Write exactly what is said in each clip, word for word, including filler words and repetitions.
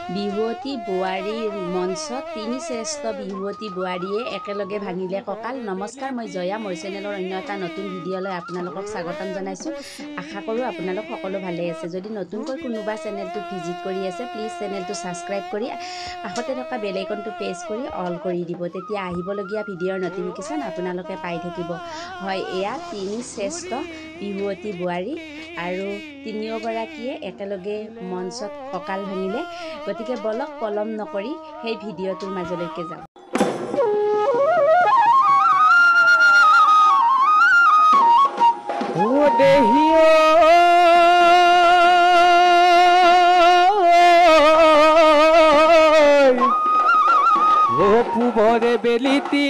বিহুৱতী বোৱাৰীৰ মঞ্চত তিনি শ্ৰেষ্ঠ বিহুৱতী বোৱাৰীয়ে একেলগে ভাঙিলে কঁকাল। নমস্কাৰ, মই জয়া, মোৰ চেনেলৰ অন্য এটা নতুন ভিডিঅ'লৈ আপোনালোকক স্বাগতম জনাইছোঁ। আশা কৰোঁ আপোনালোক সকলো ভালে আছে। যদি নতুনকৈ কোনোবা চেনেলটো ভিজিট কৰি আছে, প্লিজ চেনেলটো ছাবস্ক্ৰাইব কৰি কাষতে থকা বেল আইকনটো প্ৰেছ কৰি অল কৰি দিব। তেতিয়া আহিবলগীয়া ভিডিঅ'ৰ নটিফিকেশ্যন আপোনালোকে পাই থাকিব। হয়, এয়া তিনি শ্ৰেষ্ঠ বিহুৱতী বোৱাৰী আৰু তিনিওগৰাকীয়ে একেলগে মঞ্চত কঁকাল ভাঙিলে। গতিকে বলক পলম নকৰি সেই ভিডিঅ'টোৰ মাজলৈকে যাওঁ। ও দেহিও ও পূবরে বেলিতি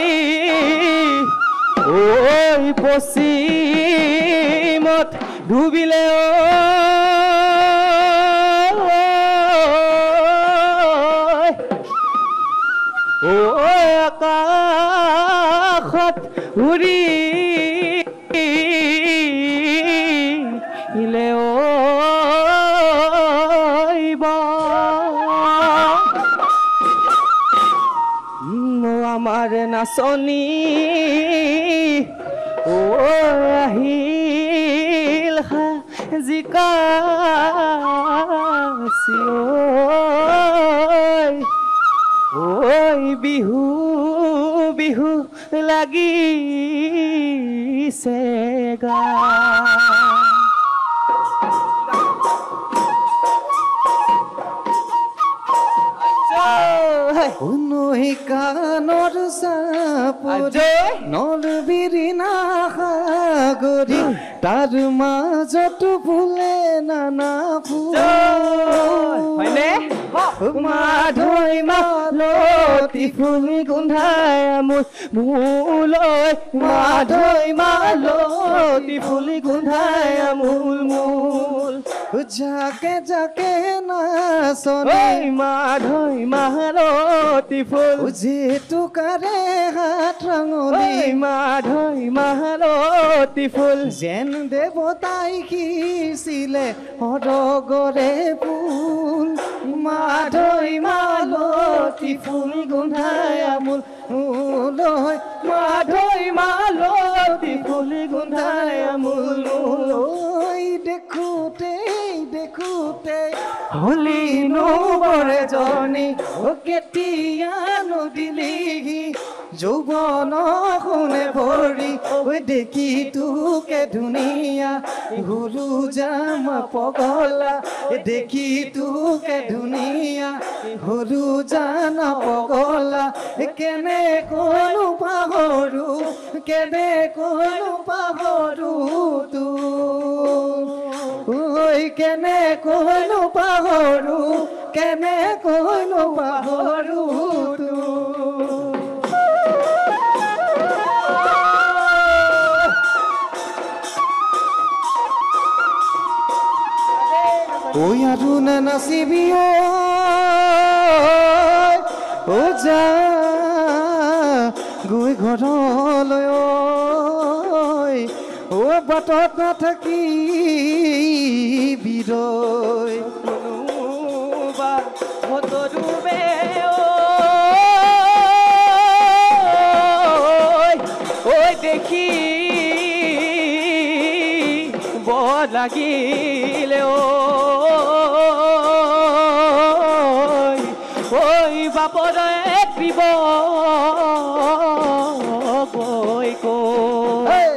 ওই পশ্চিমত ডুবিলে ও আকাশত উৰি ইলে আমার নাচনী ও আহিল জিকাছি ওই বিহু বিহু লাগিছে গা। নৈ কাণৰ চাপৰি নল বিৰিণা সাগৰি তাৰ মাজত ফুলে নানা ফুল মাধৈ মালতী ফুল গোন্ধাই মোৰ মূলৈ মাধৈ মালতী ফুল গোন্ধাই মূল মূল যাকে যাকে নাচনী মাধৈ মালতী ফুল জেতুকাৰে হাত ৰাঙলী মাধৈ মালতী ফুল যেন দেৱতাই সিঁচিলে সৰগৰে ফুল মাধৈ মালতী ফুল গোন্ধাই আমোল মূলৈ মাধৈ মালতী ফুল গোন্ধাই আমোল মূলৈ দেখোতে দেখোতে হলি নবৰে জনী কেতিয়া নদিলিহি যৌৱন শুনে ভৰি ঐ দেখি তোকে ধুনীয়া হুৰু যাম পগলা দেখি তোকে ধুনীয়া হুৰু জান পগলা কেনে কনো পাহৰো কেনে কনো পাহৰো তো ঐ কেনে কনো পাহৰো কেনে কনো পাহৰো তো ঐ আৰু নাচিবি ঐ যা গৈ ঘৰলৈ ঐ বাটত নাথাকি বিৰৈ কোনোবা ভতৰুবে ঐ দেখি বৰ লাগিলে ঐ বাপৰে দিব গৈ কৈ